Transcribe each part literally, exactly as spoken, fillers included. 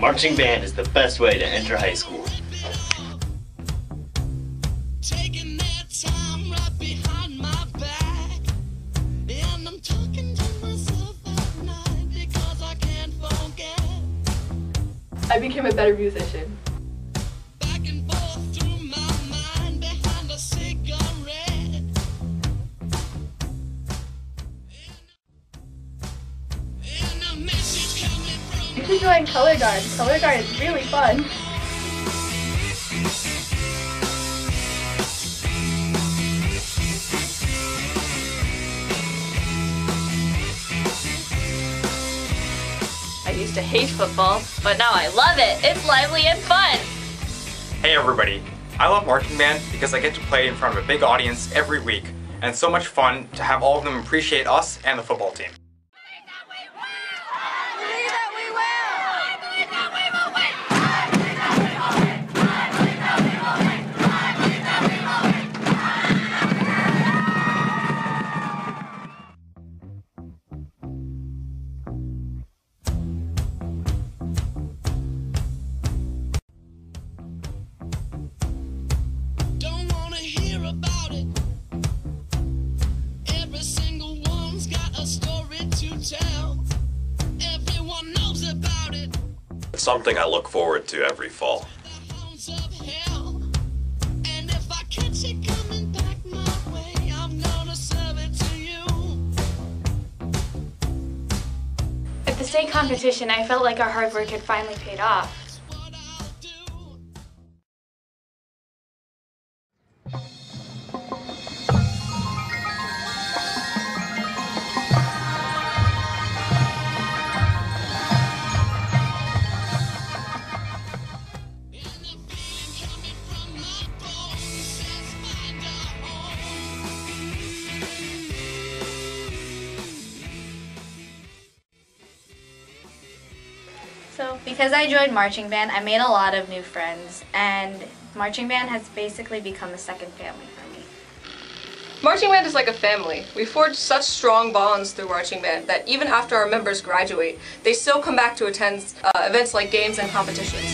Marching band is the best way to enter high school. Taking that time right behind my back, and I'm talking to myself at night because I can't forget. I became a better musician. Back and forth through my mind behind a cigarette. And a message coming from. You should join Color Guard. Color Guard is really fun. I used to hate football, but now I love it. It's lively and fun. Hey everybody, I love marching band because I get to play in front of a big audience every week, and it's so much fun to have all of them appreciate us and the football team. About it. Every single one's got a story to tell. Everyone knows about it. It's something I look forward to every fall. The hounds of hell. And if I catch it coming back my way, I'm gonna serve it to you. At the state competition, I felt like our hard work had finally paid off. So, because I joined marching band, I made a lot of new friends, and marching band has basically become a second family for me. Marching band is like a family. We forge such strong bonds through marching band that even after our members graduate, they still come back to attend uh, events like games and competitions.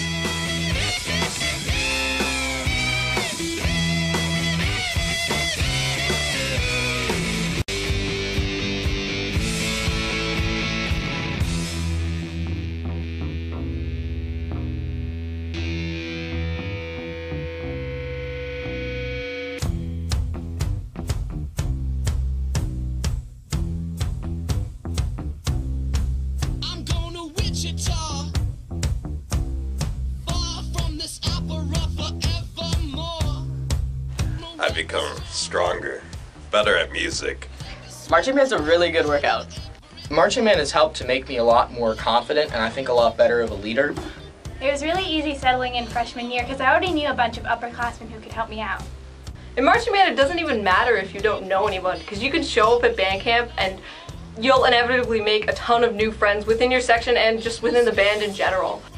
I've become stronger, better at music. Marching band's a really good workout. Marching band has helped to make me a lot more confident and I think a lot better of a leader. It was really easy settling in freshman year because I already knew a bunch of upperclassmen who could help me out. In marching band, it doesn't even matter if you don't know anyone, because you can show up at band camp and you'll inevitably make a ton of new friends within your section and just within the band in general.